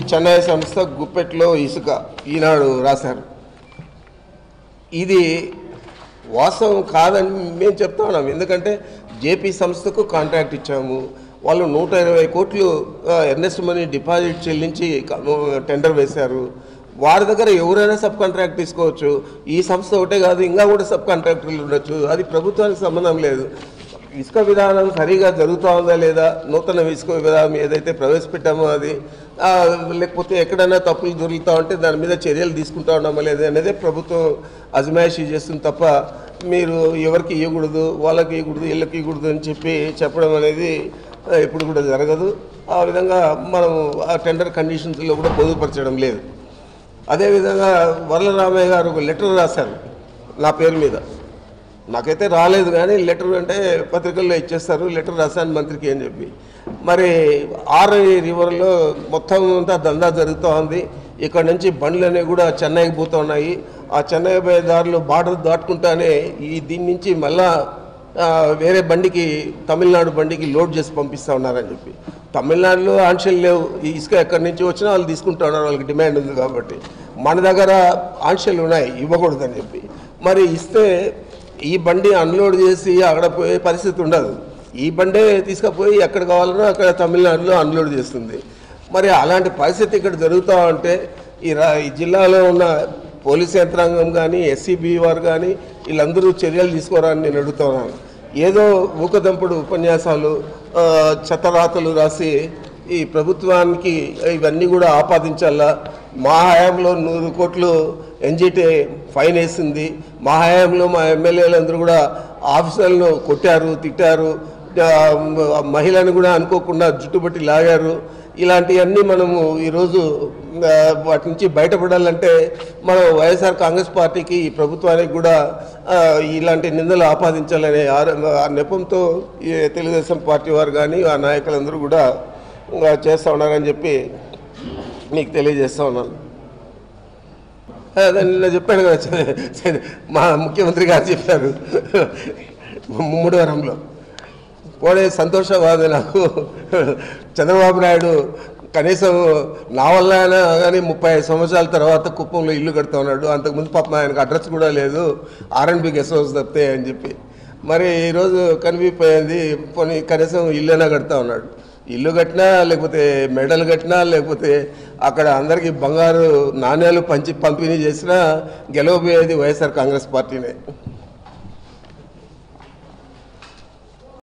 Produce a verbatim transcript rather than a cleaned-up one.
చెన్నై సంస్థ గుప్పెట్లో ఇసుక ఈనాడు రాశారు. ఇది వాస్తవం కాదని మేము చెప్తా ఉన్నాం. ఎందుకంటే జేపీ సంస్థకు కాంట్రాక్ట్ ఇచ్చాము. వాళ్ళు నూట ఇరవై కోట్లు ఎర్నెస్ట్ మనీ డిపాజిట్ చెల్లించి టెండర్ వేశారు. వారి దగ్గర ఎవరైనా సబ్ కాంట్రాక్ట్ తీసుకోవచ్చు. ఈ సంస్థ ఒకటే కాదు, ఇంకా కూడా సబ్ కాంట్రాక్టర్లు ఉండొచ్చు. అది ప్రభుత్వానికి సంబంధం లేదు. ఇసుక విధానం సరిగా జరుగుతూ ఉందా లేదా, నూతన ఇసుక విధానం ఏదైతే ప్రవేశపెట్టామో అది లేకపోతే ఎక్కడైనా తప్పులు దొరుకుతూ ఉంటే దాని మీద చర్యలు తీసుకుంటా ఉన్నామా లేదా అనేది ప్రభుత్వం అజమాయిషీ చేస్తుంది తప్ప మీరు ఎవరికి ఇవ్వకూడదు, వాళ్ళకి ఇవ్వకూడదు, వీళ్ళకి ఇవ్వకూడదు అని చెప్పి చెప్పడం అనేది ఇప్పుడు కూడా జరగదు. ఆ విధంగా మనం ఆ టెండర్ కండిషన్స్లో కూడా పొందుపరచడం లేదు. అదేవిధంగా వరలరామయ్య గారు ఒక లెటర్ రాశారు నా పేరు మీద. నాకైతే రాలేదు, కానీ లెటర్ అంటే పత్రికల్లో ఇచ్చేస్తారు. లెటర్ రాశాను మంత్రికి అని చెప్పి. మరి ఆర్ రివర్లో మొత్తం అంతా దందా జరుగుతూ ఉంది. ఇక్కడ నుంచి బండ్లన్నీ కూడా చెన్నైకి పోతూ ఉన్నాయి. ఆ చెన్నై పోయే దారిలో బార్డర్ దాటుకుంటానే ఈ దీని నుంచి మళ్ళా వేరే బండికి, తమిళనాడు బండికి లోడ్ చేసి పంపిస్తూ ఉన్నారని చెప్పి. తమిళనాడులో ఆంక్షలు లేవు. ఈ ఇసుక ఎక్కడి నుంచి వచ్చినా వాళ్ళు తీసుకుంటూ ఉన్నారు, వాళ్ళకి డిమాండ్ ఉంది కాబట్టి. మన దగ్గర ఆంక్షలు ఉన్నాయి, ఇవ్వకూడదని చెప్పి. మరి ఇస్తే ఈ బండి అన్లోడ్ చేసి అక్కడ పోయే పరిస్థితి ఉండదు. ఈ బండే తీసుకుపోయి ఎక్కడ కావాలనో అక్కడ తమిళనాడులో అన్లోడ్ చేస్తుంది. మరి అలాంటి పరిస్థితి ఇక్కడ జరుగుతూ ఉంటే ఈ రా ఈ జిల్లాలో ఉన్న పోలీస్ యంత్రాంగం కానీ, ఎస్సీబీ వారు కానీ వీళ్ళందరూ చర్యలు తీసుకోరాని నేను అడుగుతున్నాను. ఏదో ఊకదంపుడు ఉపన్యాసాలు, చెత్తరాతలు రాసి ఈ ప్రభుత్వానికి ఇవన్నీ కూడా ఆపాదించాలా. మా హయాంలో నూరు కోట్లు ఎన్జిటి ఫైన్ వేసింది. మా హయాంలో మా ఎమ్మెల్యేలందరూ కూడా ఆఫీసర్లను కొట్టారు, తిట్టారు, మహిళను కూడా అనుకోకుండా జుట్టుబట్టి లాగారు. ఇలాంటివన్నీ మనము ఈరోజు వాటి నుంచి బయటపడాలంటే మనం వైఎస్ఆర్ కాంగ్రెస్ పార్టీకి, ఈ ప్రభుత్వానికి కూడా ఇలాంటి నిందలు ఆపాదించాలనే ఆ నెపంతో తెలుగుదేశం పార్టీ వారు కానీ ఆ నాయకులందరూ కూడా చేస్తూ ఉన్నారని చెప్పి మీకు తెలియజేస్తూ ఉన్నాను. అదే నిన్న చెప్పాను కదా, మా ముఖ్యమంత్రి గారు చెప్పారు ముమ్మడివరంలో. పోనీ సంతోషవాది నాకు. చంద్రబాబు నాయుడు కనీసం నా వల్ల అయినా కానీ ముప్పై ఐదు సంవత్సరాల తర్వాత కుప్పంలో ఇల్లు కడుతూ ఉన్నాడు. అంతకుముందు పాపం ఆయనకు అడ్రస్ కూడా లేదు, ఆర్ఎండ్బి గెస్ట్ హౌస్ తప్పితే అని చెప్పి. మరి ఈరోజు కనిపిపోయింది, పోనీ కనీసం ఇల్లైనా కడుతూ ఉన్నాడు. ఇల్లు కట్టినా, లేకపోతే మెడలు కట్టినా, లేకపోతే అక్కడ అందరికీ బంగారు నాణ్యాలు పంచి పంపిణీ చేసినా గెలవబోయేది వైఎస్ఆర్ కాంగ్రెస్ పార్టీనే.